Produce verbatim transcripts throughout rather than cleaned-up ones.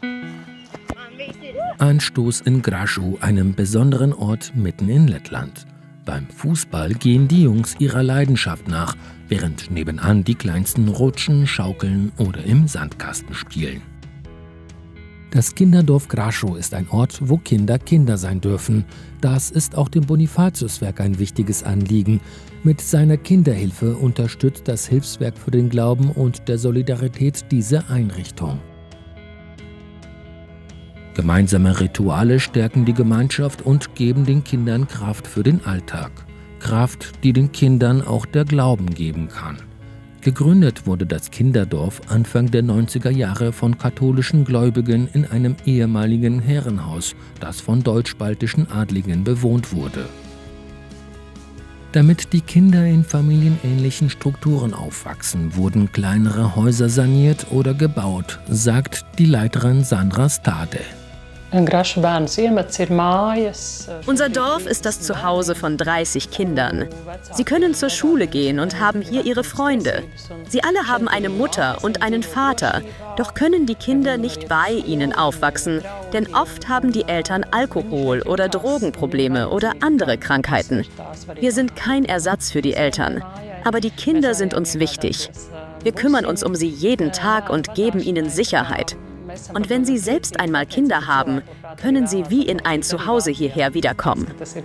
Anstoß in Graschow, einem besonderen Ort mitten in Lettland. Beim Fußball gehen die Jungs ihrer Leidenschaft nach, während nebenan die Kleinsten rutschen, schaukeln oder im Sandkasten spielen. Das Kinderdorf Graschow ist ein Ort, wo Kinder Kinder sein dürfen. Das ist auch dem Bonifatiuswerk ein wichtiges Anliegen. Mit seiner Kinderhilfe unterstützt das Hilfswerk für den Glauben und der Solidarität diese Einrichtung. Gemeinsame Rituale stärken die Gemeinschaft und geben den Kindern Kraft für den Alltag. Kraft, die den Kindern auch der Glauben geben kann. Gegründet wurde das Kinderdorf Anfang der neunziger Jahre von katholischen Gläubigen in einem ehemaligen Herrenhaus, das von deutsch-baltischen Adligen bewohnt wurde. Damit die Kinder in familienähnlichen Strukturen aufwachsen, wurden kleinere Häuser saniert oder gebaut, sagt die Leiterin Sandra Stade. Unser Dorf ist das Zuhause von dreißig Kindern. Sie können zur Schule gehen und haben hier ihre Freunde. Sie alle haben eine Mutter und einen Vater, doch können die Kinder nicht bei ihnen aufwachsen, denn oft haben die Eltern Alkohol- oder Drogenprobleme oder andere Krankheiten. Wir sind kein Ersatz für die Eltern, aber die Kinder sind uns wichtig. Wir kümmern uns um sie jeden Tag und geben ihnen Sicherheit. Und wenn Sie selbst einmal Kinder haben, können Sie wie in ein Zuhause hierher wiederkommen.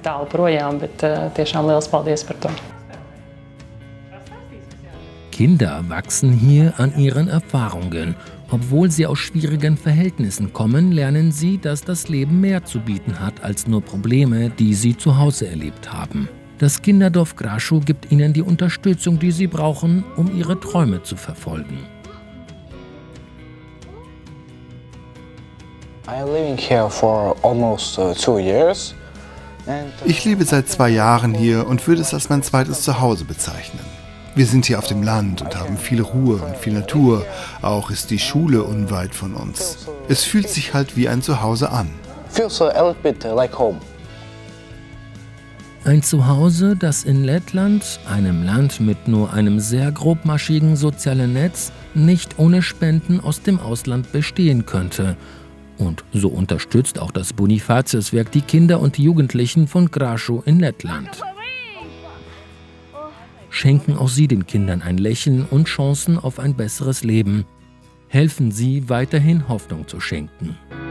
Kinder wachsen hier an ihren Erfahrungen. Obwohl sie aus schwierigen Verhältnissen kommen, lernen sie, dass das Leben mehr zu bieten hat als nur Probleme, die sie zu Hause erlebt haben. Das Kinderdorf Graschow gibt ihnen die Unterstützung, die sie brauchen, um ihre Träume zu verfolgen. Ich lebe seit zwei Jahren hier und würde es als mein zweites Zuhause bezeichnen. Wir sind hier auf dem Land und haben viel Ruhe und viel Natur. Auch ist die Schule unweit von uns. Es fühlt sich halt wie ein Zuhause an. Ein Zuhause, das in Lettland, einem Land mit nur einem sehr grobmaschigen sozialen Netz, nicht ohne Spenden aus dem Ausland bestehen könnte. Und so unterstützt auch das Bonifatiuswerk die Kinder und Jugendlichen von Graschow in Lettland. Schenken auch Sie den Kindern ein Lächeln und Chancen auf ein besseres Leben. Helfen Sie, weiterhin Hoffnung zu schenken.